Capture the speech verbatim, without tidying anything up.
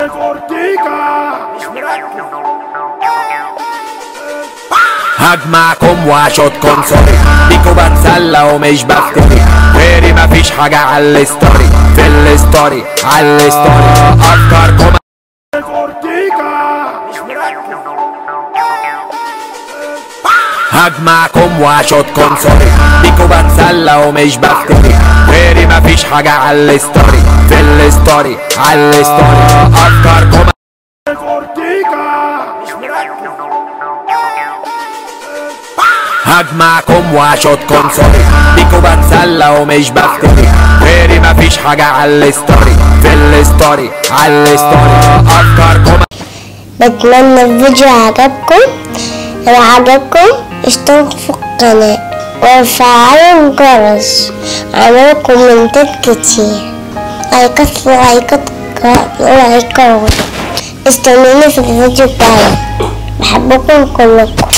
هجمعكم واشوطكم سوري، بيكوا بتسلى ومش بفتري، غيري مفيش حاجة على الستوري، في الستوري على الستوري افكاركم. هجمعكم واشوطكم سوري، بيكوا بتسلى ومش بفتري، غيري مفيش حاجة على الستوري، في الستوري على الستوري افكاركم. هجمعكم واشوطكم سوري، بيكوا بتسلى ومش بفتري، غيري مفيش حاجة على الستوري، في الستوري على الستوري افكاركم. بتمنى الفيديو عجبكم، لو عجبكم اشتركوا في القناة وفعلوا الجرس، عملوا كومنتات كتير، لايكات لايكات لايكات. استنوني في الفيديو الجاي، بحبكم كلكم.